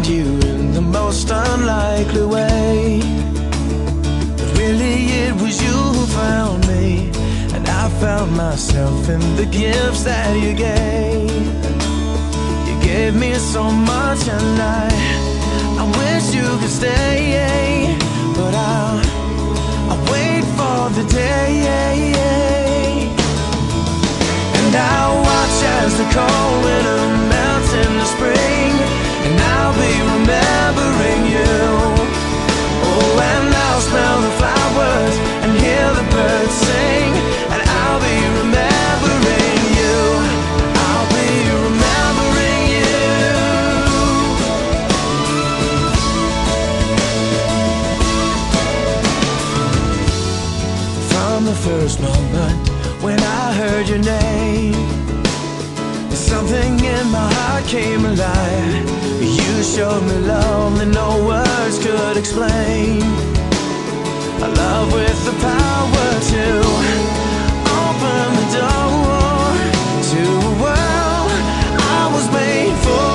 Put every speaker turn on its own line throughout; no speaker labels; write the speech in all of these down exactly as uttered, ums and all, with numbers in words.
find you in the most unlikely way. But really it was you who found me, and I found myself in the gifts that you gave. You gave me so much, and I, I wish you could stay, but I'll, I'll wait for the day. And I'll watch as the cold winter melts in the spring, and I'll be remembering you. Oh, and I'll smell the flowers and hear the birds sing, and I'll be remembering you. I'll be remembering you. From the first moment when I heard your name, something in my heart came alive. You showed me love that no words could explain. A love with the power to open the door to a world I was made for.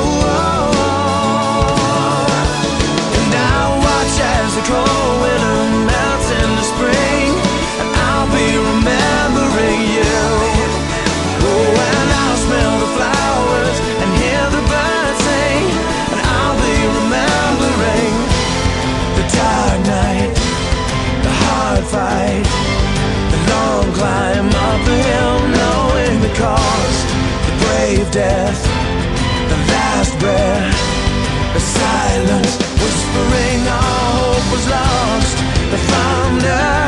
And I'll watch as the cold winter melts in the spring, and I'll be remembering you. Oh, and I'll smell the flowers and hear the birds sing, and I'll be remembering the dark night, the hard fight, the long climb up the hill, knowing the cost, the brave death, the last breath, the silence, whispering our hope was lost, the thunder